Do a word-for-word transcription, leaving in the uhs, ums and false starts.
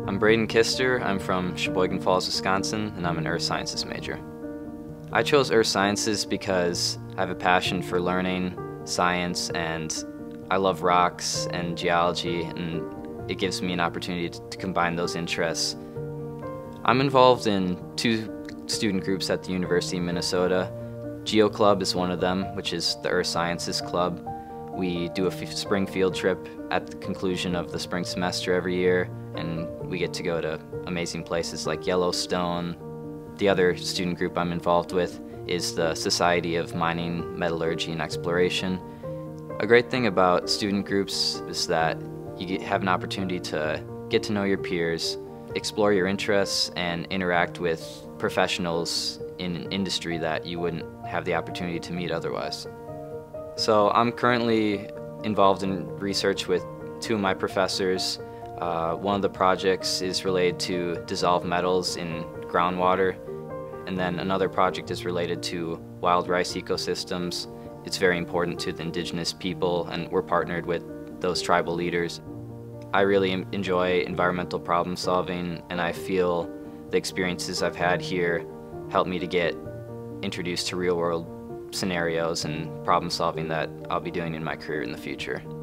I'm Brayden Kuester. I'm from Sheboygan Falls, Wisconsin, and I'm an earth sciences major. I chose earth sciences because I have a passion for learning science, and I love rocks and geology, and it gives me an opportunity to combine those interests. I'm involved in two student groups at the University of Minnesota. Geo Club is one of them, which is the Earth Sciences Club. We do a f spring field trip at the conclusion of the spring semester every year, and we get to go to amazing places like Yellowstone. The other student group I'm involved with is the Society of Mining, Metallurgy, and Exploration. A great thing about student groups is that you get, have an opportunity to get to know your peers, explore your interests, and interact with professionals in an industry that you wouldn't have the opportunity to meet otherwise. So I'm currently involved in research with two of my professors. Uh, one of the projects is related to dissolved metals in groundwater, and then another project is related to wild rice ecosystems. It's very important to the indigenous people, and we're partnered with those tribal leaders. I really enjoy environmental problem solving, and I feel the experiences I've had here help me to get introduced to real world scenarios and problem solving that I'll be doing in my career in the future.